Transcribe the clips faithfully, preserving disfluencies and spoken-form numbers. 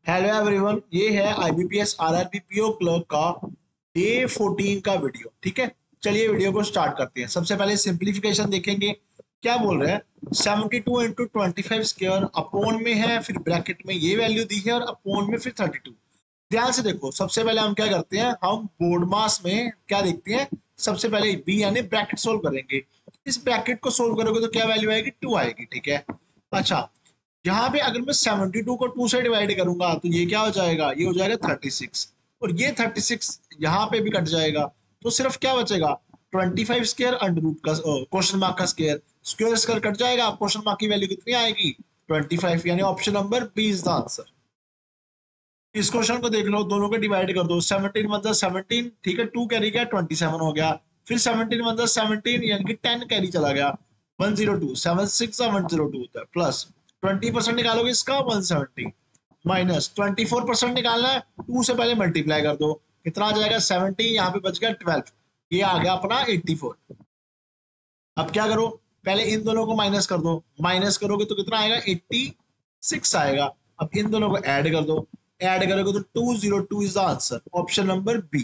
Hello everyone, ये है IBPS RRB PO clerk का डे फोर्टीन का वीडियो। ठीक है, चलिए वीडियो को स्टार्ट करते हैं। सबसे पहले सिंप्लीफिकेशन देखेंगे। क्या बोल रहे हैं, seventy two into twenty five square upon में है, फिर ब्रैकेट में ये वैल्यू दी है और अपोन में फिर थर्टी टू। ध्यान से देखो, सबसे पहले हम क्या करते हैं, हम बोर्ड मास में क्या देखते हैं, सबसे पहले बी यानी ब्रैकेट सोल्व करेंगे। इस ब्रैकेट को सोल्व करोगे तो क्या वैल्यू आएगी, टू आएगी। ठीक है, अच्छा यहाँ पे अगर मैं सेवेंटी टू को टू से डिवाइड करूंगा तो ये क्या हो जाएगा, ये हो जाएगा थर्टी सिक्स, और ये थर्टी सिक्स यहाँ पे भी कट जाएगा, तो सिर्फ क्या बचेगा, twenty five square under root का क्वेश्चन मार्क का स्क्वायर, स्क्वायर स्क्वायर कट जाएगा, क्वेश्चन मार्क की वैल्यू कितनी आएगी, ट्वेंटी फाइव, यानी option number B is the answer. इस क्वेश्चन को देख लो, दोनों को डिवाइड कर दो, सेवनटीन मतलब सेवनटीन, ठीक है, टू कैरी गया, ट्वेंटी सेवन हो गया, फिर सेवनटीन मतलब सेवनटीन यानी कि टेन कैरी चला गया, one zero two, seven six one zero two होता है, प्लस ट्वेंटी परसेंट निकालोगे इसका one seventy, minus twenty four percent निकालना है, टू से पहले मल्टीप्लाई कर दो, कितना आ जाएगा सेवेंटी, यहाँ पे बच गया ट्वेल्व, ये आ गया अपना एट्टी फोर। अब क्या करो, पहले इन दोनों को माइनस कर दो, माइनस करोगे तो कितना आएगा, एट्टी सिक्स आएगा। अब इन दोनों को ऐड कर दो, ऐड करोगे तो two zero two is the answer, option number B.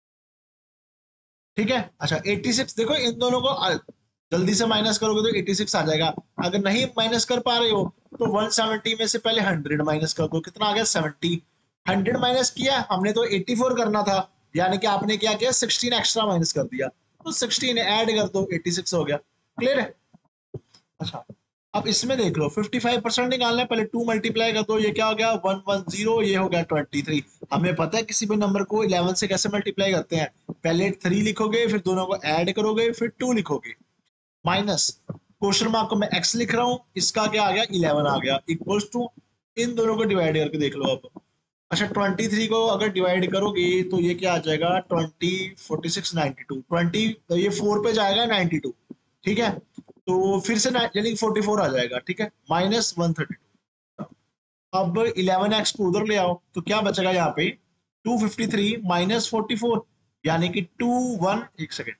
ठीक है, अच्छा एट्टी सिक्स देखो, इन दोनों को जल्दी से माइनस करोगे तो एट्टी सिक्स आ जाएगा। अगर नहीं माइनस कर पा रहे हो तो वन सेवेंटी में से पहले हंड्रेड माइनस कर दो, कितना आ गया सेवेंटी, हंड्रेड माइनस किया हमने तो एट्टी फोर करना था, यानी कि आपने क्या किया, सिक्सटीन एक्स्ट्रा माइनस कर दिया, तो सिक्सटीन ऐड कर दो, एट्टी सिक्स हो गया। क्लियर है, अच्छा अब इसमें देख लो, फिफ्टी फाइव परसेंट निकालना है, पहले टू मल्टीप्लाई कर दो, ये क्या हो गया वन वन जीरो, ये हो गया ट्वेंटी थ्री। हमें पता है किसी भी नंबर को इलेवन से कैसे मल्टीप्लाई करते हैं, पहले थ्री लिखोगे, फिर दोनों को ऐड करोगे, फिर टू लिखोगे, माइनस क्वेश्चन मार्क को मैं एक्स लिख रहा हूँ, इसका क्या आ गया, इलेवन आ गया, इक्वल्स टू, इन दोनों को डिवाइड करके देख लो अब। अच्छा ट्वेंटी थ्री को अगर डिवाइड करोगे तो ये क्या आ जाएगा, twenty, forty six, ninety two, twenty तो ये फोर पे जाएगा नाइन्टी टू, ठीक है, तो फिर से यानी फोर्टी फोर आ जाएगा, ठीक है, माइनस वन थर्टी टू। अब इलेवन एक्स को उधर ले आओ तो क्या बचेगा यहाँ पे, two fifty three minus forty four, यानी कि टू वन, एक सेकेंड,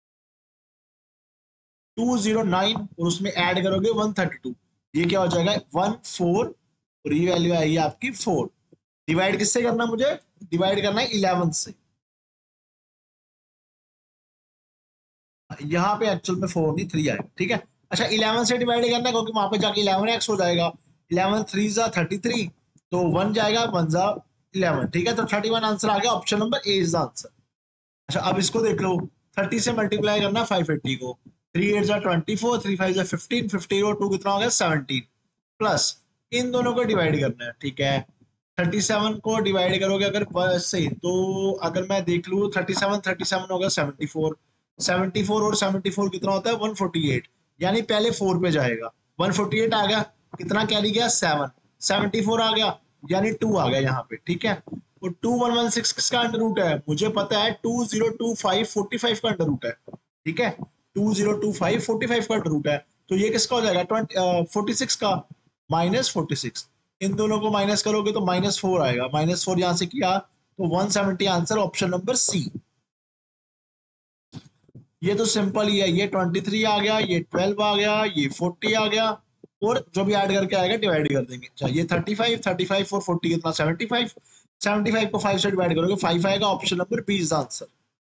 टू जीरो नाइन, और उसमें ऐड करोगे वन थर्टी टू, ये क्या हो जाएगा, वन फोर, और ये वैल्यू आएगी आपकी फोर। डिवाइड किससे करना, मुझे डिवाइड करना है इलेवन से, यहाँ पे एक्चुअल में फोर नहीं थ्री आएगा, ठीक है। अच्छा इलेवन से डिवाइड करना है क्योंकि वहां पे जाके इलेवन एक्स हो जाएगा, इलेवन थ्री जा थर्टी थ्री, तो वन जाएगा, वन जा इलेवन, ठीक है, तो थर्टी वन आंसर आ गया, option number A is the answer. अच्छा अब इसको देख लो, थर्टी से मल्टीप्लाई करना फाइव एट्टी को, थ्री एट जा ट्वेंटी फोर, थ्री फाइव जा फिफ्टीन, फिफ्टी और टू कितना हो गया सेवनटीन, प्लस इन दोनों को डिवाइड करना है, ठीक है, थर्टी सेवन को डिवाइड करोगे अगर से, तो अगर मैं देख लूँ थर्टी सेवन, थर्टी सेवन होगा सेवेंटी फोर, सेवेंटी फोर और सेवेंटी फोर कितना होता है, वन फोर्टी एट, यानी पहले फोर पे जाएगा, वन फोर्टी एट आ गया, कितना कैरी गया, सेवन, सेवेंटी फोर आ गया, यानी टू आ गया यहाँ पे, ठीक है, और टू वन वन सिक्स किसका अंडर रूट है, मुझे पता है two zero two five forty five का अंडर रूट है, ठीक है, two zero two five forty five का अंडर रूट है, तो ये किसका हो जाएगा, ट्वेंटी फोर्टी सिक्स का, माइनस फोर्टी सिक्स, इन दोनों को माइनस करोगे तो माइनस फोर आएगा, माइनस फोर यहाँ से किया तो one seventy answer, option number सी। ये तो सिंपल ही है, ये ट्वेंटी थ्री आ गया, ये ट्वेल्व आ गया, ये फोर्टी आ गया, और जो भी ऐड करके आएगा डिवाइड कर देंगे। अच्छा ये थर्टी फाइव, थर्टी फाइव और फोर्टी कितना, सेवेंटी फाइव, सेवेंटी फाइव को फाइव से डिवाइड करोगे फाइव आएगा, option number B is the answer.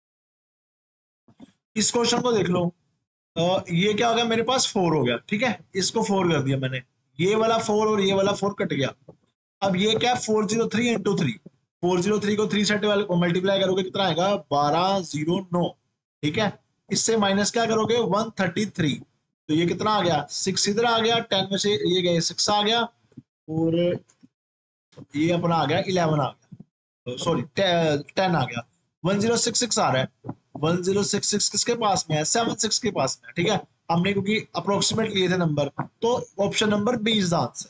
इस क्वेश्चन को देख लो, आ, ये क्या हो गया, मेरे पास फोर हो गया, ठीक है, इसको फोर कर दिया मैंने, ये वाला फोर और ये वाला फोर कट गया। अब ये क्या, four zero three into three, four zero three को थ्री सेट वाले को मल्टीप्लाई करोगे कितना आएगा, बारह जीरो नौ, ठीक है, इससे माइनस क्या करोगे, वन थर्टी थ्री, तो ये कितना आ गया, सिक्स इधर आ गया, टेन में से ये गए सिक्स आ गया, और ये अपना आ गया इलेवन आ गया, सॉरी टेन आ गया, वन जीरो सिक्स सिक्स आ रहा है, वन जीरो सिक्स सिक्स किसके पास में है, सेवन सिक्स के पास में है, ठीक है, हमने क्योंकि अप्रोक्सीमेट लिए थे नंबर, तो option number B is the answer.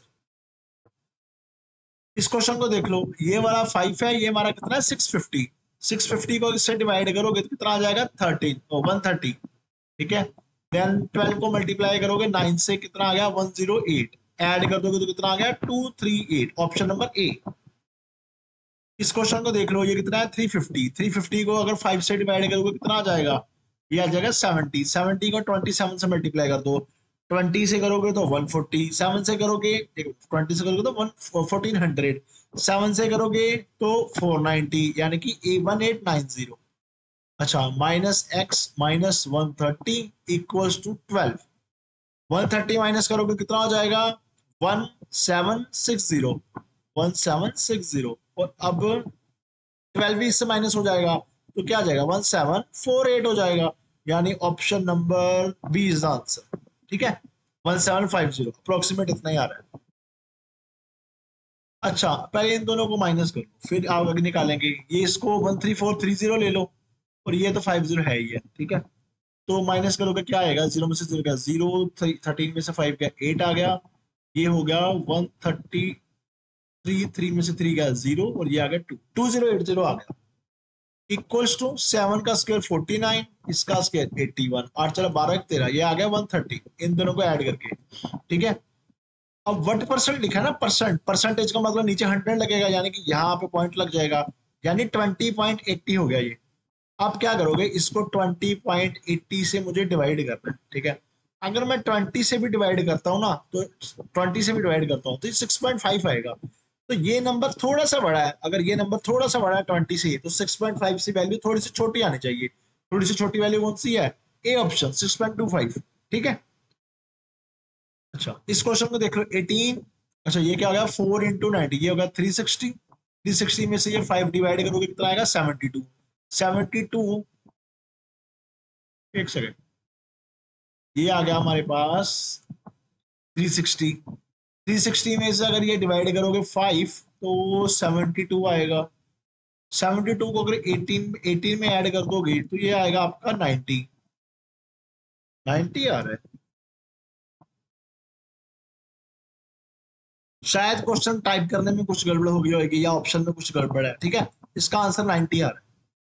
इस क्वेश्चन को देख लो, ये वाला फाइव है, ये हमारा कितना है, सिक्स फिफ्टी, सिक्स फिफ्टी को इससे डिवाइड करोगे तो कितना आ जाएगा, थर्टीन, वन थर्टी, ठीक है, देन ट्वेल्व को मल्टीप्लाई करोगे नाइन से, कितना आ गया, वन जीरो एट, ऐड कर दोगे तो कितना आ गया, two three eight, option number A. इस क्वेश्चन को देख लो, ये कितना है, थ्री फिफ्टी, थ्री फिफ्टी को अगर फाइव से डिवाइड करोगे कितना आ जाएगा, ये आ जाएगा सेवेंटी, सेवेंटी को ट्वेंटी सेवन से मल्टीप्लाई कर दो, ट्वेंटी से करोगे तो वन फोर्टी, सेवन से करोगे, ट्वेंटी से करोगे तो वन फोर्टीन हंड्रेड, सेवन से करोगे तो फोर नाइनटी, यानी कि A one eight nine zero. अच्छा, minus x minus one thirty equals to twelve. One thirty minus करोगे कितना हो जाएगा, one seven six zero, one seven six zero. और अब ट्वेल्व भी इससे माइनस हो जाएगा तो क्या आ जाएगा, वन सेवन फोर एट हो जाएगा, यानी option number B is the answer. ठीक है, one seven five zero, approximate इतना ही आ रहा है। अच्छा, पहले इन दोनों को माइनस कर लो, फिर आप आगे निकालेंगे। ये इसको one three four three zero ले लो, और ये तो फाइव जीरो है ही है। ठीक है, तो माइनस करोगे क्या आएगा, जीरो में से जीरो गया जीरो, थर्टीन में से फाइव गया एट आ गया, ये हो गया वन थर्टी थ्री, थ्री में से थ्री गया जीरो, और ये आ गया two, two zero eight zero आ गया। इक्वल्स टू सेवन का स्क्वायर फोर्टी नाइन, इसका स्क्वायर एट्टी वन, आठ चला बारह एक तेरह, ये आ गया वन थर्टी, इन दोनों को ऐड करके। ठीक है, अब व्हाट परसेंट लिखा है ना, परसेंट, परसेंटेज का मतलब नीचे हंड्रेड लगेगा, यानी कि यहाँ पे पॉइंट लग जाएगा, यानी ट्वेंटी पॉइंट एट्टी हो गया ये। आप क्या करोगे, इसको ट्वेंटी पॉइंट एट्टी से मुझे डिवाइड करना है। ठीक है, अगर मैं ट्वेंटी से भी डिवाइड करता हूँ ना, तो ट्वेंटी से भी डिवाइड करता हूँ तो ये सिक्स पॉइंट फाइव आएगा। तो ये नंबर थोड़ा सा बड़ा है, अगर ये नंबर थोड़ा सा बड़ा है ट्वेंटी से, तो सिक्स पॉइंट फाइव से वैल्यू थोड़ी सी छोटी आनी चाहिए। थोड़ी सी छोटी वैल्यू कौन सी है, A option six point two five. ठीक है, अच्छा इस क्वेश्चन को देख लो, एटीन, अच्छा ये क्या हो गया, फोर इंटू नाइनटी, ये होगा थ्री सिक्सटी, थ्री सिक्सटी में से ये फाइव डिवाइड करोगे कितना आएगा, सेवेंटी टू, सेवेंटी टू, एक सेकेंड, ये आ गया हमारे पास थ्री सिक्सटी, थ्री सिक्सटी में से अगर ये डिवाइड करोगे फाइव तो सेवेंटी टू आएगा, सेवेंटी टू को अगर एटीन एटीन में ऐड कर दोगे तो ये आएगा आपका नाइनटी, नाइनटी आ रहा है। शायद क्वेश्चन टाइप करने में कुछ गड़बड़ हो गई होगी, या ऑप्शन में कुछ गड़बड़ है। ठीक है, इसका आंसर नाइनटी आ रहा है।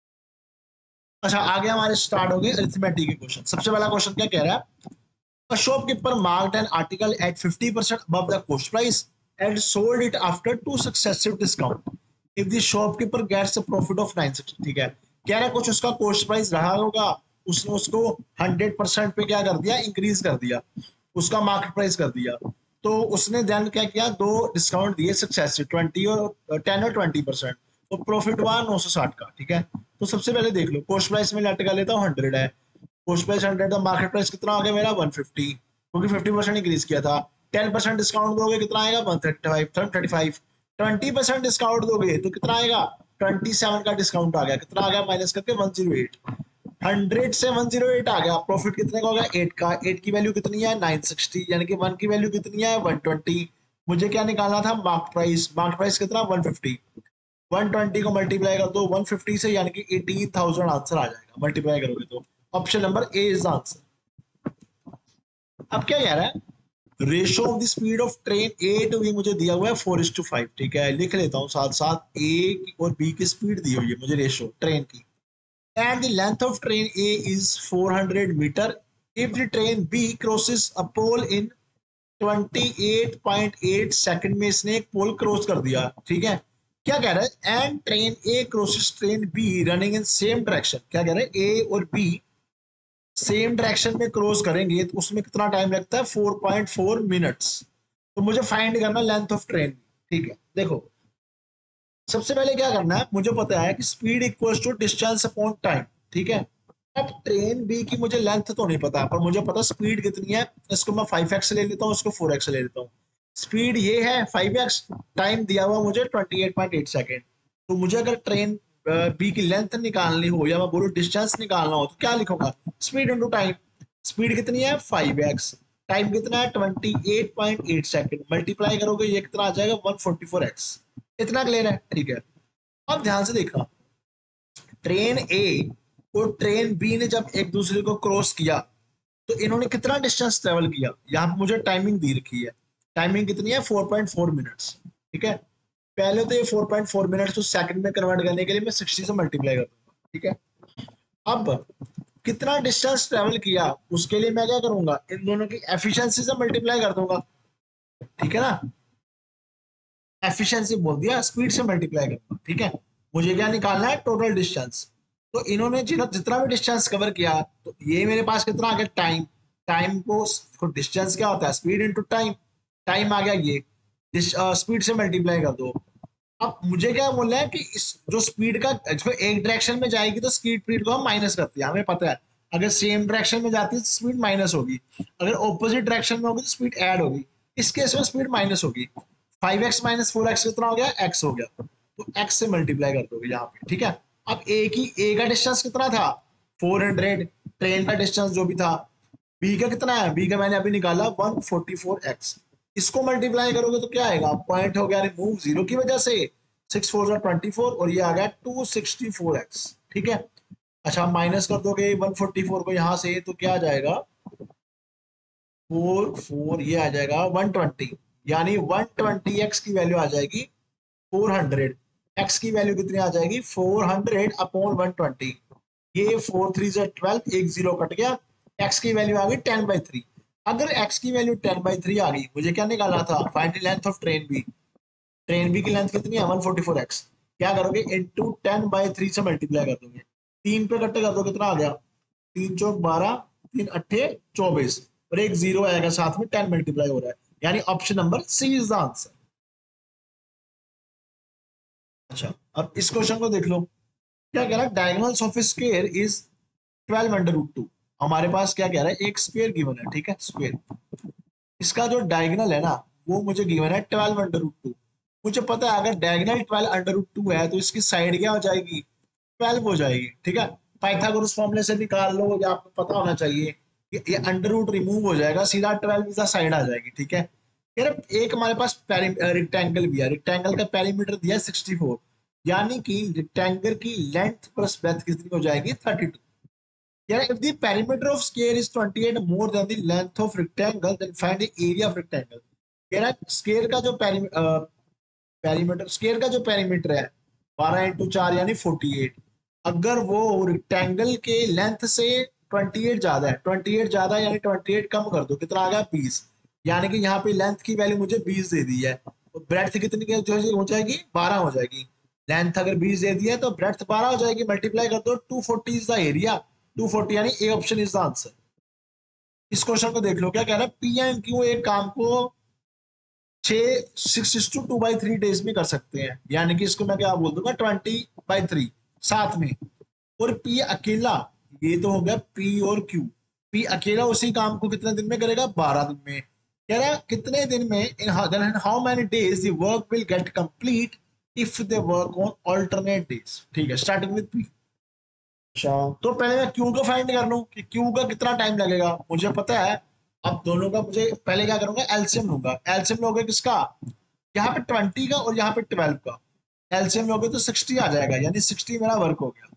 अच्छा, आगे हमारे स्टार्ट हो गए अरिथमेटिक के क्वेश्चन। सबसे पहला क्वेश्चन क्या कह रहा है, A shopkeeper marked an article at fifty percent above the cost price and sold it after two successive discount. If the shopkeeper gets a profit of nine sixty, ठीक है, कह रहा है कुछ उसका कोस्ट प्राइस रहा होगा, उसने उसको हंड्रेड परसेंट पे क्या कर दिया, इंक्रीज कर दिया, उसका मार्केट प्राइस कर दिया। तो उसने देन क्या किया, दो डिस्काउंट दिए सक्सेसिव, ट्वेंटी और टेन और ट्वेंटी परसेंट, तो प्रॉफिट हुआ नौ सौ साठ का। ठीक है, तो सबसे पहले देख लो, कोस्ट प्राइस में लेट कर लेता हूँ हंड्रेड है, post price hundred, market price कितना आ गया मेरा वन फिफ्टी, क्योंकि फिफ्टी परसेंट इंक्रीज किया था। टेन परसेंट डिस्काउंट दोगे कितना आएगा, one thirty five, thirty five. Twenty percent discount दोगे तो कितना आएगा, ट्वेंटी सेवन का डिस्काउंट आ गया, कितना आ गया माइनस करके वन जीरो एट, हंड्रेड से वन जीरो एट आ गया, प्रॉफिट कितने का होगा, एट का, एट की वैल्यू कितनी है नाइन सिक्सटी, यानी कि वन की वैल्यू कितनी है वन ट्वेंटी। मुझे क्या निकालना था, मार्केट प्राइस, मार्केट प्राइस कितना वन फिफ्टी, वन ट्वेंटी को मल्टीप्लाई कर दो वन फिफ्टी से, यानी कि एटीन थाउजेंड आंसर आ जाएगा मल्टीप्लाई करोगे तो। Option number A is the answer. अब क्या कह रहा है, ratio of the speed of train A to B मुझे दिया हुआ है फोर इज टू फाइव। ठीक है, लिख लेता हूँ साथ साथ, ए और बी की स्पीड दी हुई है मुझे, रेशो ट्रेन की, and the length of train A is four hundred metre if the train B crosses a pole in twenty eight point eight second में इसने एक पोल क्रॉस कर दिया। ठीक है, क्या कह रहा है, and train A crosses train B running in same direction. क्या कह रहा है, ए और बी सेम डायरेक्शन में क्रॉस करेंगे तो उसमें कितना टाइम लगता है, फोर पॉइंट फोर मिनट्स। तो मुझे फाइंड करना लेंथ ऑफ ट्रेन। ठीक है, देखो सबसे पहले क्या करना है, मुझे पता है कि speed equals to distance upon time. ठीक है, अब ट्रेन बी की मुझे लेंथ तो नहीं पता, पर मुझे पता स्पीड कितनी है, इसको मैं फाइव एक्स ले लेता हूँ, इसको फोर एक्स ले लेता हूँ। स्पीड ये है फाइव एक्स, टाइम दिया हुआ मुझे twenty eight point eight second. तो मुझे अगर ट्रेन बी की लेंथ निकालनी हो, या मैं बोलूँ डिस्टेंस निकालना हो, तो क्या लिखूंगा, स्पीड इंटू टाइम। स्पीड कितनी है फाइव एक्स, टाइम कितना है twenty eight point eight second, multiply करोगे ये कितना आ जाएगा वन फोर्टी फोर एक्स। इतना क्लियर है। ठीक है, अब ध्यान से देखना, ट्रेन ए और ट्रेन बी ने जब एक दूसरे को क्रॉस किया तो इन्होंने कितना डिस्टेंस ट्रेवल किया, यहाँ पे मुझे टाइमिंग दी रखी है, टाइमिंग कितनी है फोर पॉइंट फोर मिनट्स। ठीक है, पहले तो ये फोर पॉइंट फोर मिनट्स तो सेकंड में कन्वर्ट करने के लिए मैं सिक्सटी से मल्टीप्लाई कर दूंगा। ठीक है, अब कितना डिस्टेंस ट्रेवल किया उसके लिए मैं क्या करूंगा, इन दोनों की एफिशिएंसी से मल्टीप्लाई कर दूंगा। ठीक है ना, एफिशिएंसी बोल दिया, स्पीड से मल्टीप्लाई करूंगा। ठीक है, मुझे क्या निकालना है, टोटल डिस्टेंस। तो इन्होंने जितना जितना भी डिस्टेंस कवर किया, तो ये मेरे पास कितना आ गया टाइम, टाइम को, डिस्टेंस क्या होता है, स्पीड इनटू टाइम, टाइम आ गया, ये स्पीड से मल्टीप्लाई कर दो। अब मुझे क्या बोलना है कि इस जो स्पीड का जो एक डायरेक्शन में जाएगी तो स्पीड स्पीड को हम माइनस करते हैं, हमें पता है अगर सेम डायरेक्शन में जाती है तो स्पीड माइनस होगी, अगर ऑपोजिट डायरेक्शन में होगी तो स्पीड ऐड होगी। इस केस में स्पीड माइनस होगी। Five x minus four x कितना हो गया, एक्स हो गया, तो एक्स से मल्टीप्लाई कर दोगे यहाँ पे, ठीक है। अब ए की ए का डिस्टेंस कितना था, फोर हंड्रेड, ट्रेन का डिस्टेंस जो भी था, बी का कितना है, बी का मैंने अभी निकाला वन फोर्टी फोर एक्स, इसको मल्टीप्लाई करोगे तो क्या आएगा, पॉइंट हो गया रिमूव जीरो की वजह से, सिक्स फोर ट्वेंटी फोर और ये आ गया टू सिक्सटी फोर एक्स, ठीक है। अच्छा माइनस कर दोगे वन फोर्टी फोर को यहाँ से तो क्या आ जाएगा, फोर फोर ये आ जाएगा वन ट्वेंटी, यानी वन ट्वेंटी एक्स की वैल्यू आ जाएगी फोर हंड्रेड, एक्स की वैल्यू कितनी आ जाएगी four hundred upon one twenty, ये फोर थ्री से ट्वेल्व, एक जीरो कट गया, एक्स की वैल्यू आ गई टेन बाई थ्री। अगर एक्स की वैल्यू टेन बाई थ्री आ गई, मुझे क्या निकालना था, find the length of train B, train B की लेंथ कितनी है वन फोर्टी फोर एक्स, क्या करोगे इनटू टेन बाई थ्री से मल्टीप्लाई कर दोगे, तीन पे कट्टे कर दो कितना आ गया, तीन चौक बारह, तीन अट्ठे चौबीस, और एक जीरो आएगा साथ में, टेन मल्टीप्लाई हो रहा है, यानी option number C is the answer. अच्छा अब इस क्वेश्चन को देख लो, क्या कह रहा है, diagonals of square is twelve under root two. हमारे पास क्या कह रहा है, एक स्क्वायर गिवन है, ठीक है, स्क्वायर, इसका जो डायगोनल है ना वो मुझे गिवन है ट्वेल्व अंडर रूट टू। मुझे पता है अगर diagonal twelve under root two है तो इसकी साइड क्या हो जाएगी, ट्वेल्व हो जाएगी, ठीक है। पाइथागोरस फॉर्मूले से निकाल लो, या आपको पता होना चाहिए कि ये अंडर रूट रिमूव हो जाएगा, सीधा ट्वेल्व इज द साइड आ जाएगी, ठीक है। यार एक हमारे पास रेक्टेंगल भी है, रेक्टेंगल का पेरीमीटर दिया है सिक्सटी फोर, यानी कि रेक्टेंगल की लेंथ प्लस ब्रेड्थ कितनी हो जाएगी थर्टी टू। यार if the perimeter of square is twenty eight more than the length of rectangle then find the area of rectangle। यार स्क्वायर का जो पेरीमीटर, स्क्वायर का जो पेरीमीटर है बारह इंटू चार यानी फोर्टी एट, अगर वो रेक्टेंगल के लेंथ से ट्वेंटी एट ज्यादा है, ट्वेंटी एट ज्यादा यानी ट्वेंटी एट कम कर दो कितना आ गया बीस, यानी कि यहाँ पे लेंथ की वैल्यू मुझे बीस दे दी है, तो ब्रेड्थ कितनी हो जाएगी, बारह हो जाएगी। लेंथ अगर बीस दे दी है तो ब्रेड्थ बारह हो जाएगी, मल्टीप्लाई कर दो, two forty is the area, two forty यानी A option is the answer. इस क्वेश्चन को देख लो, क्या कह रहा है, पी एंड क्यू एक काम को छह six two two by three days में कर सकते हैं, यानी कि इसको मैं क्या बोल दूंगा ट्वेंटी बाई थ्री साथ में, और पी अकेला, ये तो हो गया पी और क्यू, पी अकेला उसी काम को कितने दिन में करेगा, बारह दिन में। कह रहा है कितने दिन में, in how many days the work will get complete if they work on alternate days, ठीक है, स्टार्टिंग विद पी। अच्छा तो पहले मैं क्यू को फाइंड कर लूं कि क्यू का कितना टाइम लगेगा, मुझे पता है। अब दोनों का मुझे पहले क्या करूंगा, एलसीएम लूंगा, एलसीएम लोगे किसका, यहाँ पे ट्वेंटी का और यहाँ पे ट्वेल्व का, एलसीएम लोगे तो सिक्सटी आ जाएगा, यानी सिक्सटी मेरा वर्क हो गया।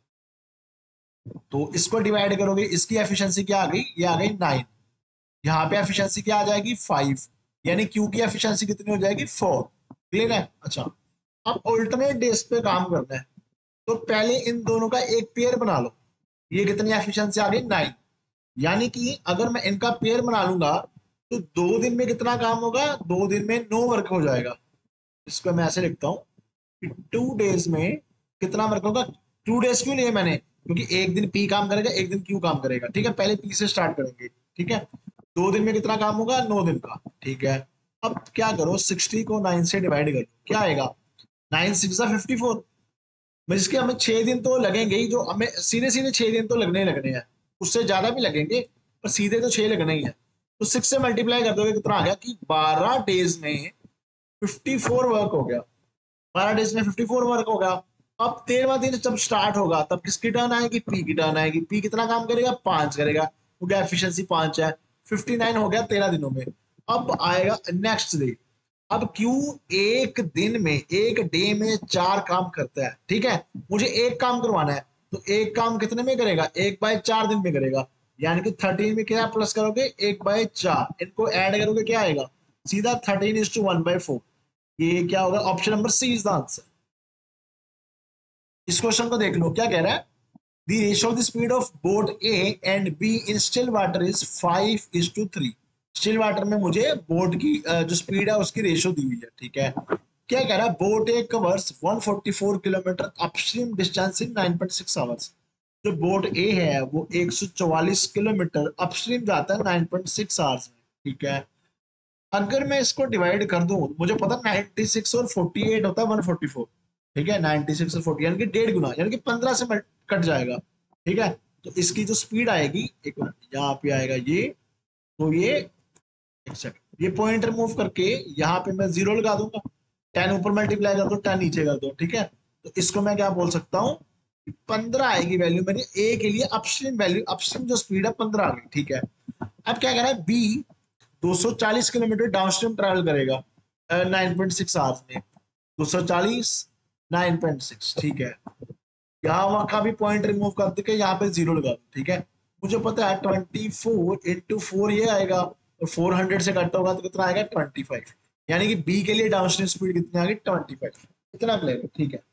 तो इसको डिवाइड करोगे, इसकी एफिशिएंसी क्या आ गई, ये आ गई नाइन, यहाँ पे एफिशिएंसी क्या आ जाएगी फाइव, यानी क्यू की एफिशिएंसी कितनी हो जाएगी फोर, क्लियर है। अच्छा अब ऑल्टरनेट डेज पे काम करना है, तो पहले इन दोनों का एक पेयर बना लो, ये कितनी एफिशिएंसी आ गई नाइन, यानी कि अगर मैं इनका पेयर बना लूंगा तो दो दिन में कितना काम होगा, दो दिन में नो वर्क हो जाएगा। इसको मैं ऐसे लिखता हूँ कि टू डेज में कितना वर्क होगा, टू डेज क्यों लिए मैंने, क्योंकि एक दिन पी काम करेगा एक दिन क्यू काम करेगा, ठीक है, पहले पी से स्टार्ट करेंगे, ठीक है। दो दिन में कितना काम होगा, नौ दिन का, ठीक है। अब क्या करो, सिक्सटी को नाइन से डिवाइड करो, क्या आएगा, नाइन सिक्स फिफ्टी फोर, जिसके हमें छह दिन तो लगेंगे ही, जो हमें सीधे सीधे छह दिन तो लगने लगने हैं, उससे ज्यादा भी लगेंगे पर सीधे तो छह लगने ही है। तो सिक्स से मल्टीप्लाई कर दोगे कितना आ गया कि बारह डेज में फिफ्टी फोर वर्क हो गया, बारह डेज में फिफ्टी फोर वर्क होगा। अब तेरहवा दिन जब स्टार्ट होगा तब किसकी टर्न आएगी, पी की टर्न आएगी, पी कितना काम करेगा, पांच करेगा, हो गया एफिशिएंसी पांच है, फिफ्टी नाइन हो गया तेरह दिनों में। अब आएगा नेक्स्ट डे, अब क्यू एक दिन में, एक डे में चार काम करता है, ठीक है, मुझे एक काम करवाना है, तो एक काम कितने में करेगा, एक बाय चार दिन में करेगा, यानी कि थर्टीन में क्या प्लस करोगे, एक बाय चार, इनको ऐड करोगे क्या आएगा, सीधा thirteen is to one by four, ये क्या होगा, option number C is the answer. इस क्वेश्चन को देख लो, क्या कह रहा है, the ratio of the speed of boat A and B in still water is five is to three. Still water में मुझे बोट की जो स्पीड है उसकी रेशियो दी हुई है, ठीक है। क्या कह रहा है, boat A covers one forty four kilometre upstream distance in nine point six hours. जो बोट ए है वो एक सौ चौवालीस किलोमीटर अपस्ट्रीम जाता है नाइन पॉइंट सिक्स आवर्स में, ठीक है। अगर मैं इसको डिवाइड कर दूं, मुझे पता नाइन्टी सिक्स और अड़तालीस होता है वन फोर्टी फोर, ठीक है। नाइन्टी सिक्स और चालीस यानी कि डेढ़ गुना, यानी कि पंद्रह से कट जाएगा, ठीक है। तो इसकी जो स्पीड आएगी, एक मिनट यहाँ पे आएगा ये, तो ये एक सेकंड, ये पॉइंट रिमूव करके यहाँ पे मैं जीरो लगा दूंगा, टेन ऊपर मल्टीप्लाई कर दो, टेन नीचे कर दो, ठीक है। तो इसको मैं क्या बोल सकता हूँ, पंद्रह आएगी वैल्यू मेरी ए के लिए, अपस्ट्रीम वैल्यू, अपस्ट्रीम जो स्पीड है पंद्रह आ गई, ठीक है। अब क्या कह रहा है, बी दो सौ चालीस किलोमीटर डाउनस्ट्रीम ट्रैवल करेगा नाइन पॉइंट सिक्स आवर्स में, दो सौ चालीस नाइन पॉइंट सिक्स, ठीक है। यहाँ वहां का भी पॉइंट रिमूव कर दे के यहाँ पे जीरो लगा दो, ठीक है। मुझे पता है ट्वेंटी फोर इंटू फोर ये आएगा, और फोर हंड्रेड से कट होगा तो कितना आएगा, ट्वेंटी फाइव, यानी कि बी के लिए डाउनस्ट्रीम स्पीड कितनी आ गई, ट्वेंटी फाइव। इतना क्लियर, ठीक है।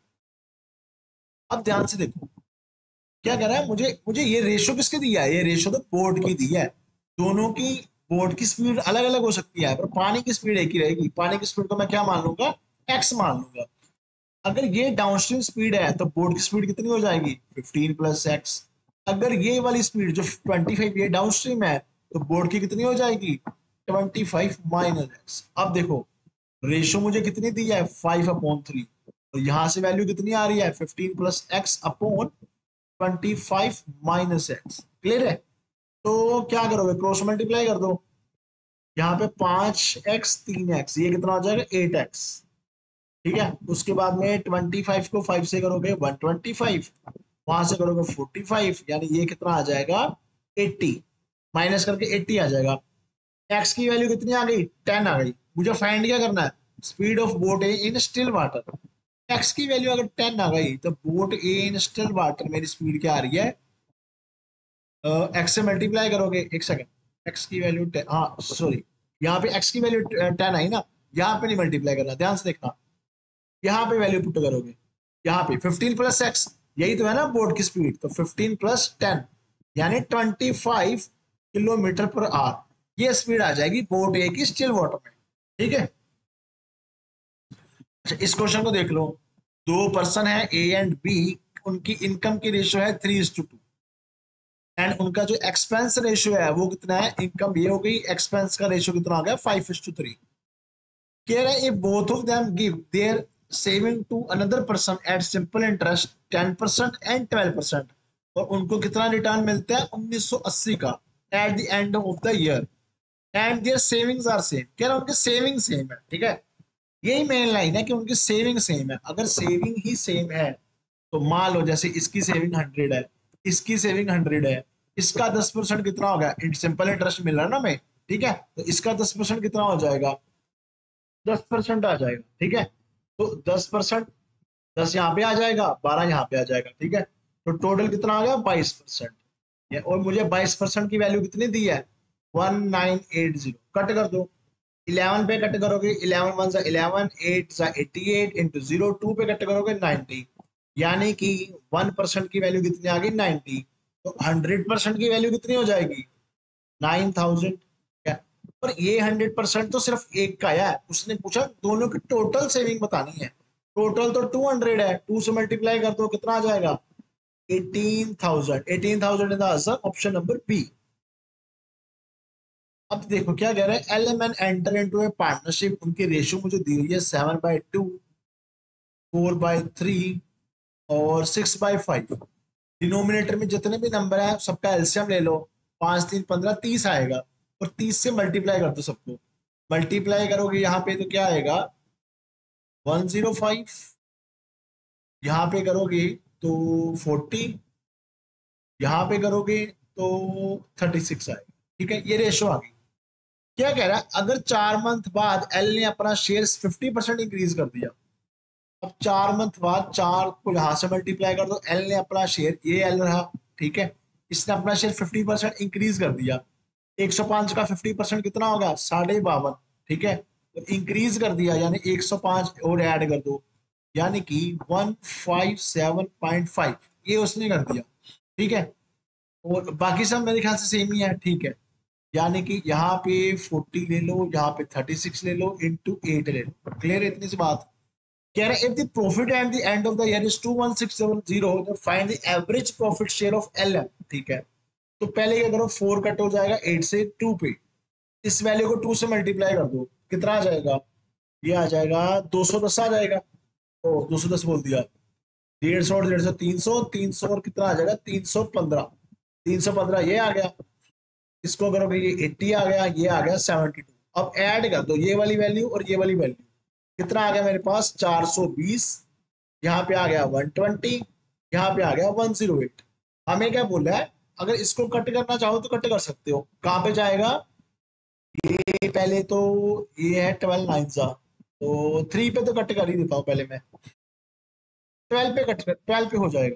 अब ध्यान से देखो क्या कह रहा है, मुझे मुझे ये रेशो किसके दिया है, ये रेशो तो बोर्ड की दी है। दोनों की बोर्ड की स्पीड अलग अलग हो सकती है, पर पानी की स्पीड एक ही रहेगी। पानी की स्पीड को मैं क्या मान लूंगा, एक्स मान लूंगा। अगर ये डाउनस्ट्रीम स्पीड है तो बोर्ड की स्पीड कितनी हो जाएगी, फिफ्टीन प्लस एक्स। अगर ये वाली स्पीड जो ट्वेंटी फाइव ये डाउनस्ट्रीम है, तो बोर्ड की कितनी हो जाएगी, ट्वेंटी फाइव माइनस एक्स। अब देखो रेशो मुझे कितनी दी है, फाइव अपॉन थ्री, और यहां से वैल्यू कितनी आ रही है, fifteen plus X upon twenty five minus X. Clear है। तो क्या करोगे, क्रॉस मल्टीप्लाई कर दो, यहाँ पे पांच एक्स तीन एक्स, ये कितना हो जाएगा, एट एक्स, ठीक है। उसके बाद में ट्वेंटी फाइव को फाइव से करोगे वन ट्वेंटी फाइव, वहां से करोगे फोर्टी फाइव, यानी ये कितना आ जाएगा, एट्टी, माइनस करके एट्टी आ जाएगा। एक्स की वैल्यू कितनी आ गई, टेन आ गई। मुझे फाइंड क्या करना है, speed of boat A in still water. X की वैल्यू अगर टेन आ गई तो boat A in still water मेरी स्पीड क्या आ रही है, एक्स से मल्टीप्लाई करोगे, एक सेकंड, एक्स की वैल्यू टेन, हाँ सॉरी, यहाँ पे एक्स की वैल्यू टेन आई ना, यहाँ पे नहीं मल्टीप्लाई करना, ध्यान से देखना। यहाँ पे वैल्यू पुट करोगे, यहाँ पे फिफ्टीन प्लस एक्स, यही तो है ना बोट की स्पीड, तो फिफ्टीन प्लस टेन यानी twenty five kilometre per hour, ये स्पीड आ जाएगी बोट ए की स्टिल वाटर में, ठीक है। अच्छा इस क्वेश्चन को देख लो, दो पर्सन है ए एंड बी, उनकी इनकम की रेशियो है three is to two, and उनका जो एक्सपेंस रेशियो है वो कितना है, इनकम ये हो गई, एक्सपेंस का रेशियो कितना आ गया, फाइव इज टू थ्री। कह रहा है if both of them give their saving to another person at simple interest ten percent and twelve percent, और उनको कितना रिटर्न मिलता है, उन्नीस सौ अस्सी का at the end of the year, and their savings are same। कह रहा है उनके सेविंग सेम है, ठीक है। यही मेन लाइन है कि उनकी सेविंग सेम है। अगर सेविंग ही सेम है तो मान लो जैसे इसकी सेविंग हंड्रेड है, इसकी सेविंग हंड्रेड है, इसका दस परसेंट कितना हो गया, सिंपल इंटरेस्ट मिल रहा है ना हमें, ठीक है। तो इसका दस परसेंट कितना हो जाएगा, दस परसेंट आ जाएगा, ठीक है। तो दस परसेंट, दस यहाँ पे आ जाएगा, बारह यहाँ पे आ जाएगा, ठीक है। तो टोटल कितना आ गया, बाईस परसेंट। और मुझे बाईस परसेंट की वैल्यू कितनी दी है, one nine eight zero. Cut कर दो, इलेवन पे कट करोगे, इलेवन वन सा इलेवन, एट सा eighty eight, into zero two पे कट करोगे नाइनटी, यानी कि वन परसेंट की वैल्यू कितनी आ गई, नाइनटी। तो हंड्रेड परसेंट की वैल्यू कितनी हो जाएगी, नाइन थाउजेंड। पर ये हंड्रेड परसेंट तो सिर्फ एक का है, उसने पूछा दोनों की टोटल सेविंग बतानी है। टोटल तो टू हंड्रेड है, टू से मल्टीप्लाई कर दो कितना आ जाएगा, eighteen thousand. Eighteen thousand is the answer, option number B. अब देखो क्या कह रहा है, L M N enter into a partnership, उनकी रेशियो मुझे दी हुई है seven by two, four by three और सिक्स बाय फाइव। डिनोमिनेटर में जितने भी नंबर है सबका एलसीएम ले लो, पांच तीन पंद्रह, तीस आएगा, और तीस से मल्टीप्लाई कर दो सबको। मल्टीप्लाई करोगे यहाँ पे तो क्या आएगा, वन जीरो फाइव, यहाँ पे करोगे तो फोर्टी, यहाँ पे करोगे तो थर्टी सिक्स आएगा, ठीक है। ये रेशो आ गई। क्या कह रहा है, अगर चार मंथ बाद एल ने अपना शेयर फिफ्टी परसेंट इंक्रीज कर दिया, अब चार मंथ बाद चार को यहां से मल्टीप्लाई कर दो, एल ने अपना शेयर, ये एल रहा, ठीक है, इसने अपना शेयर फिफ्टी परसेंट इंक्रीज कर दिया, एक सौ पांच का फिफ्टी परसेंट कितना होगा, साढ़े बावन, ठीक है। तो इंक्रीज कर दिया यानी एक सौ पांच और ऐड कर दो, यानी कि one five seven point five, ये उसने कर दिया, ठीक है। और बाकी सब मेरे ख्याल से सेम ही है, ठीक है। यानी कि यहाँ पे फोर्टी ले लो, यहाँ पे थर्टी सिक्स ले लो, इंटू एट ले लो। क्लियर है इतनी सी बात। कह रहे if the profit at the end of the year is to one six seven zero, तो find the average profit share of L M. ठीक है, तो पहले क्या करो, फोर कट हो जाएगा एट से टू पे, इस वैल्यू को टू से मल्टीप्लाई कर दो, कितना आ जाएगा, ये आ जाएगा दो सौ दस आ जाएगा। ओ दो सौ दस बोल दिया, डेढ़ सौ और डेढ़ सौ तीन सौ, तीन सौ और कितना आ जाएगा तीन सौ पंद्रह, तीन सौ पंद्रह ये आ गया, इसको करोगे ये अस्सी आ गया, ये आ गया बहत्तर। अब ऐड कर दो ये वाली वैल्यू और ये वाली वैल्यू, कितना आ गया मेरे पास चार सौ बीस, यहाँ पे आ गया एक सौ बीस, यहाँ पे आ गया एक सौ आठ। हमें क्या बोला है, अगर इसको कट करना चाहो तो कट कर सकते हो, कहाँ पे जाएगा, ये पहले तो ये है ट्वेल्व नाइन सा, तो थ्री पे तो कट कर ही देता हूँ पहले मैं, ट्वेल्व पे कट कर, ट्वेल्व पे हो जाएगा,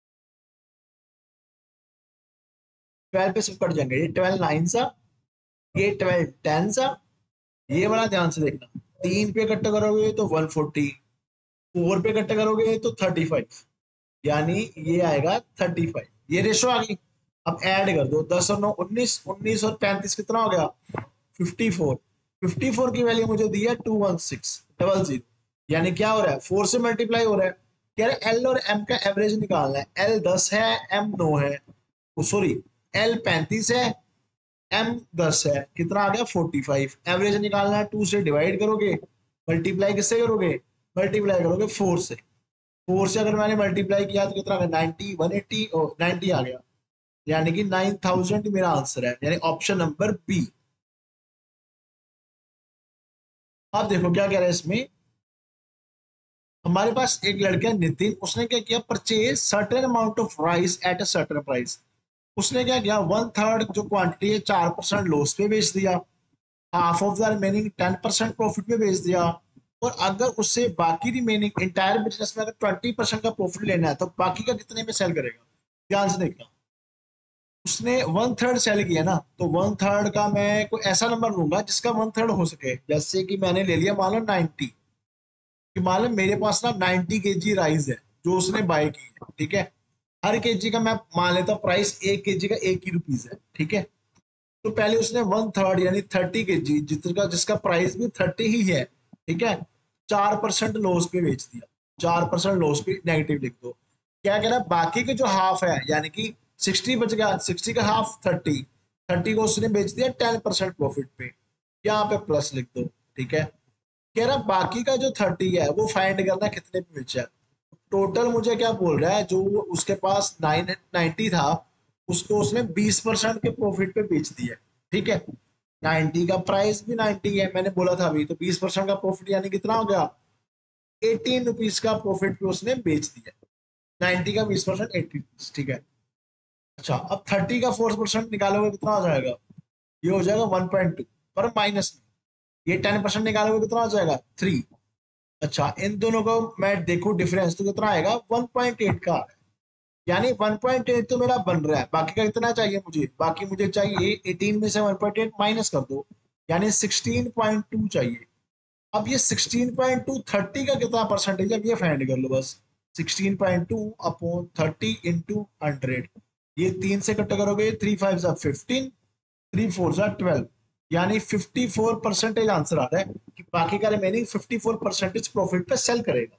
ट्वेल्व पे सब कट जाएंगे, ये ट्वेल्व नाइन सा, ये ट्वेल्व टेन सा, ये वाला ध्यान से देखना, तीन पे कट करोगे तो वन फोर्टी, फोर पे कट करोगे तो थर्टी फाइव, यानी ये आएगा थर्टी फाइव, ये रेशो आ गई। अब ऐड कर दो, दस और नौ उन्नीस, उन्नीस और पैंतीस कितना हो गया फिफ्टी फोर, फिफ्टी फोर की वैल्यू मुझे दी है two one six double zero, यानी क्या हो रहा है, फोर से मल्टीप्लाई हो रहा है। कह रहे एल और एम का एवरेज निकालना है, एल दस है एम नौ है, सॉरी एल पैंतीस है एम दस है, कितना आ गया फोर्टी फाइव, एवरेज निकालना है, टू से डिवाइड करोगे, मल्टीप्लाई किससे करोगे, मल्टीप्लाई करोगे फोर से, फोर से अगर मैंने मल्टीप्लाई किया तो कितना आ गया नाइनटी, वन एट्टी और नाइनटी आ गया, यानी कि नाइन थाउजेंड मेरा आंसर है, यानी ऑप्शन नंबर बी। आप देखो क्या कह रहे हैं इसमें, हमारे पास एक लड़का है नितिन, उसने क्या किया, purchase certain amount of rice at a certain price, उसने क्या किया, वन थर्ड जो क्वांटिटी है चार परसेंट लॉस पे बेच दिया, half of the remaining ten percent profit पे बेच दिया, और अगर उससे बाकी रिमेनिंग इंटायर बिजनेस में अगर ट्वेंटी परसेंट का प्रॉफिट लेना है तो बाकी का कितने में सेल करेगा, ध्यान से देखना। उसने वन थर्ड सेल किया ना, तो वन थर्ड का मैं कोई ऐसा नंबर लूंगा जिसका वन थर्ड हो सके, जैसे कि मैंने ले लिया मान लो नाइनटी, कि मान लो मेरे पास ना नाइनटी के जी राइस है जो उसने बाय की है, ठीक है, हर केजी का मैं मान लेता हूँ प्राइस एक केजी का एक ही रुपीज है, ठीक है, तो पहले उसने वन थर्ड यानी थर्टी के जी जिसका जिसका प्राइस भी थर्टी ही है, ठीक है, चार परसेंट लॉस पे बेच दिया, चार परसेंट लॉस पे नेगेटिव लिख दो, क्या कह रहा है बाकी के जो हाफ है यानी कि सिक्सटी बच गया, सिक्सटी का हाफ थर्टी, थर्टी को उसने बेच दिया टेन परसेंट प्रॉफिट पे, यहाँ पे प्लस लिख दो, ठीक है, कह रहा बाकी का जो थर्टी है वो फाइंड करना कितने पे बेचा है, टोटल मुझे क्या बोल रहा है, जो उसके पास नाइन नाइनटी था उसको उसने बीस परसेंट के प्रॉफिट पे बेच दिया, ठीक है, नाइनटी का प्राइस भी नाइनटी है मैंने बोला था अभी, तो बीस परसेंट का प्रॉफिट यानी कितना हो गया एटीन रुपीज का प्रॉफिट पे उसने बेच दिया, नाइनटी का बीस परसेंट एटी रुपीज, ठीक है। अच्छा अब थर्टी का फोर परसेंट निकालोगे कितना हो जाएगा, ये हो जाएगा वन पॉइंट टू, पर माइनस में ये टेन परसेंट निकालोगे कितना हो जाएगा थ्री। अच्छा इन दोनों को मैं देखूं डिफरेंस तो कितना आएगा वन पॉइंट एट का, यानी वन पॉइंट एट तो मेरा बन रहा है, बाकी का कितना चाहिए मुझे, बाकी मुझे चाहिए एटीन में से वन पॉइंट एट माइनस कर दो, यानी सिक्सटीन पॉइंट टू चाहिए। अब ये सिक्सटीन पॉइंट टू थर्टी का कितना परसेंटेज है ये फाइंड कर लो बस, sixteen point two upon thirty into hundred, ये तीन से कट करोगे थ्री फाइव सा फिफ्टीन, थ्री फोर सा ट्वेल्व, यानी फिफ्टी फोर परसेंटेज आंसर आ रहा है कि बाकी का remaining fifty four percentage profit पे सेल करेगा।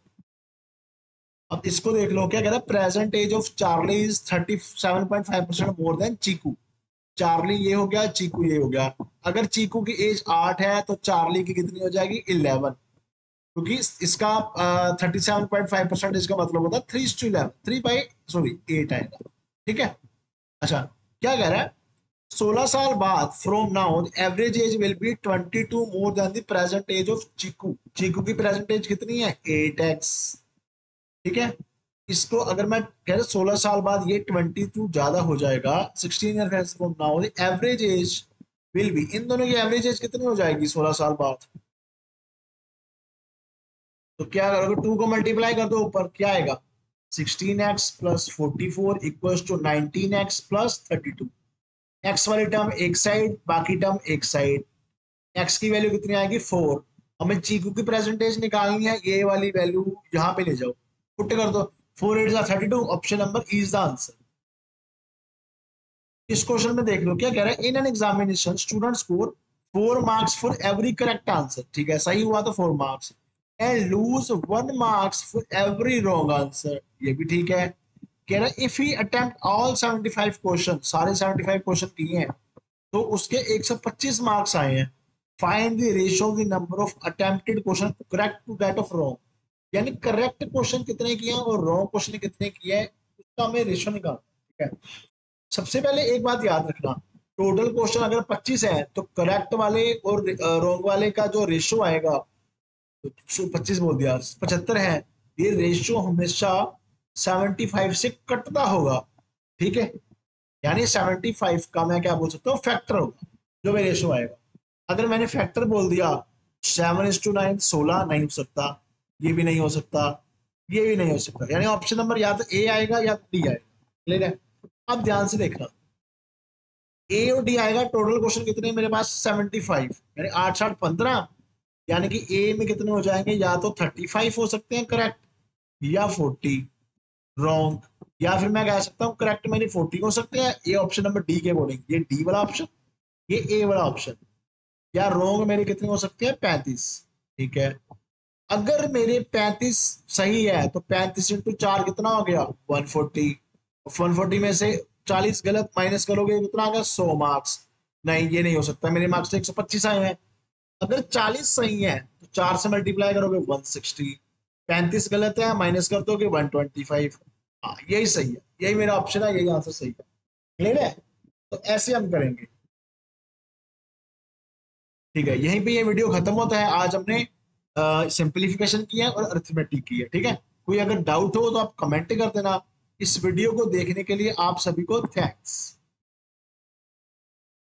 अब इसको देख लो क्या कह रहा है, present age of Charlie is thirty seven point five percent more than Cheeku, Charlie ये हो गया चीकू ये हो गया, अगर चीकू की एज आठ है तो चार्ली की कितनी हो जाएगी इलेवन, क्योंकि इसका thirty seven point five percent इसका मतलब होता है three to eleven, three by sorry eight आएगा, ठीक है। अच्छा क्या कह रहा है, सोलह साल बाद from now average age will be twenty two more than the present age of Cheeku, Cheeku की प्रेजेंट एज कितनी है एट एक्स, ठीक है, इसको अगर मैं कह रहा सोलह साल बाद ये ट्वेंटी टू ज्यादा हो जाएगा, sixteen year from now the average age will be, इन दोनों की एवरेज एज कितनी हो जाएगी सोलह साल बाद, तो क्या करोगे टू को मल्टीप्लाई कर दो ऊपर क्या आएगा sixteen X plus forty four equals to nineteen X plus thirty two, X वाली टर्म एक साइड बाकी टर्म एक साइड, एक्स की वैल्यू कितनी आएगी फोर, हमें चीकू की प्रेजेंटेज निकालनी है, ये वाली वैल्यू यहाँ पे ले जाओ पुट कर दो, four eight thirty two, option number is the answer. इस क्वेश्चन में देख लो क्या कह रहा है, in an examination student score four marks for every correct answer, ठीक है सही हुआ तो four marks, and lose one marks for every wrong answer, ये भी ठीक है। कह रहा है if he attempt all seventy five question, सारे सेवेंटी फाइव क्वेश्चन किए हैं तो उसके एक सौ पच्चीस मार्क्स आए हैं। Find the ratio of the number of attempted question correct to that of wrong, यानी करेक्ट क्वेश्चन कितने किए हैं और रॉन्ग क्वेश्चन कितने किए हैं, उसका हमें रेशियो निकालना, ठीक है। सबसे पहले एक बात याद रखना, टोटल क्वेश्चन अगर पच्चीस है तो करेक्ट वाले और रॉन्ग वाले का जो रेशियो आएगा, तो पच्चीस बोल दिया, पचहत्तर है, ये रेशियो हमेशा सेवेंटी फाइव से कटता होगा, ठीक है। यानी सेवेंटी फाइव का मैं क्या बोल सकता हूँ, फैक्टर होगा जो मेरे रेशियो आएगा। अगर मैंने फैक्टर बोल दिया सेवन इज टू नाइन, सोलह नहीं हो सकता, ये भी नहीं हो सकता, ये भी नहीं हो सकता, यानी ऑप्शन नंबर या तो ए आएगा या डी आएगा, क्लियर है। अब ध्यान से देखना, ए और डी आएगा, टोटल क्वेश्चन कितने मेरे पास सेवेंटी फाइव, यानी आठ साठ पंद्रह, यानी कि ए में कितने हो जाएंगे, या तो थर्टी फाइव हो सकते हैं करेक्ट, या फोर्टी रॉन्ग, या फिर मैं कह सकता हूँ करेक्ट मेरी फोर्टी हो सकते हैं, ये ऑप्शन नंबर डी के अकॉर्डिंग, ये डी वाला ऑप्शन, ये ए वाला ऑप्शन, या रॉन्ग मेरे कितने हो सकते हैं, पैंतीस, ठीक है। अगर मेरे पैंतीस सही है तो पैंतीस इंटू चार कितना हो गया, वन फोर्टी, वन फोर्टी में से चालीस गलत माइनस करोगे कितना आ गया, सौ मार्क्स, नहीं ये नहीं हो सकता, मेरे मार्क्स तो एक सौ पच्चीस आए हैं। अगर चालीस सही है तो चार से मल्टीप्लाई करोगे वन सिक्सटी, पैंतीस गलत है माइनस कर दोगे वन ट्वेंटी फाइव, हाँ यही सही है, यही मेरा ऑप्शन है, यही आंसर सही है, क्लियर है। तो ऐसे हम करेंगे, ठीक है। यहीं पे ये वीडियो खत्म होता है। आज हमने सिंप्लीफिकेशन किया और अरिथमेटिक की है, ठीक है। कोई अगर डाउट हो तो आप कमेंट कर देना। इस वीडियो को देखने के लिए आप सभी को थैंक्स।